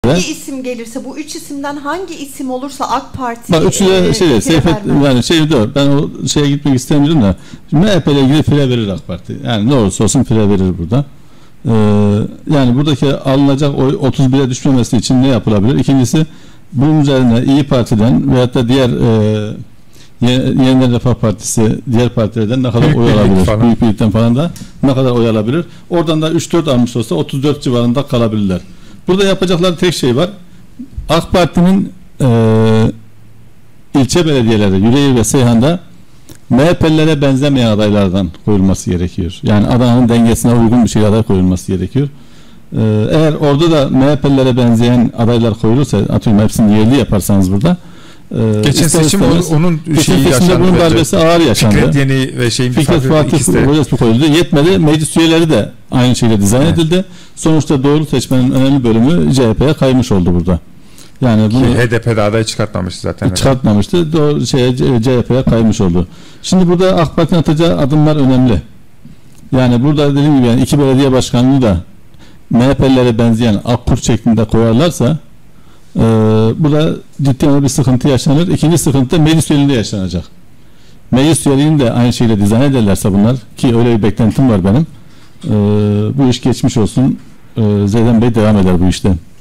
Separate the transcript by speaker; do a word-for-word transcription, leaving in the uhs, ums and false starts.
Speaker 1: hangi isim gelirse, bu üç isimden hangi isim olursa AK Parti
Speaker 2: bak üçü de
Speaker 1: e,
Speaker 2: şey, Seyfettin yani şey diyor, ben o şeye gitmek istemiyorum da M H P ile ilgili fire verir AK Parti. Yani ne olursa olsun fire verir burada. Ee, yani buradaki alınacak oy otuz bire düşmemesi için ne yapılabilir? İkincisi, bunun üzerine İyi Parti'den veyahut da diğer e, Yeniden Refah Partisi, diğer partilerden ne kadar Büyük oy alabilir? Falan. Büyük Birlikten falan da ne kadar oy alabilir? Oradan da üç dört almış olsa otuz dört civarında kalabilirler. Burada yapacakları tek şey var. AK Parti'nin e, ilçe belediyeleri Yüreğir ve Seyhan'da M H P'lilere benzemeyen adaylardan koyulması gerekiyor. Yani Adana'nın dengesine uygun bir şey aday koyulması gerekiyor. Ee, eğer orada da M H P'lilere benzeyen adaylar koyulursa, atıyorum hepsini yerli yaparsanız burada. E,
Speaker 3: Geçen seçim istemez, onun şeyi yaşandı.
Speaker 2: Bunun darbesi ağır yaşandı.
Speaker 3: Fikret Yeni ve şeyin
Speaker 2: Fikret Fatih Hocası koyuldu. Yetmedi. Meclis üyeleri de aynı şekilde dizayn evet. edildi. Sonuçta doğru seçmenin önemli bölümü C H P'ye kaymış oldu burada. Yani bunu
Speaker 3: H D P'de aday çıkartmamıştı zaten.
Speaker 2: Çıkartmamıştı. Doğru şeye C H P'ye kaymış oldu. Şimdi burada AK Parti'nin atacağı adımlar önemli. Yani burada dediğim gibi yani iki belediye başkanlığı da M H P'lilere benzeyen akkurt şeklinde koyarlarsa e, burada ciddi bir sıkıntı yaşanır. İkinci sıkıntı da meclis üyeliğinde yaşanacak. Meclis üyeliğini de aynı şekilde dizayn ederlerse bunlar, ki öyle bir beklentim var benim. E, bu iş geçmiş olsun. E, Zeydan Bey devam eder bu işte.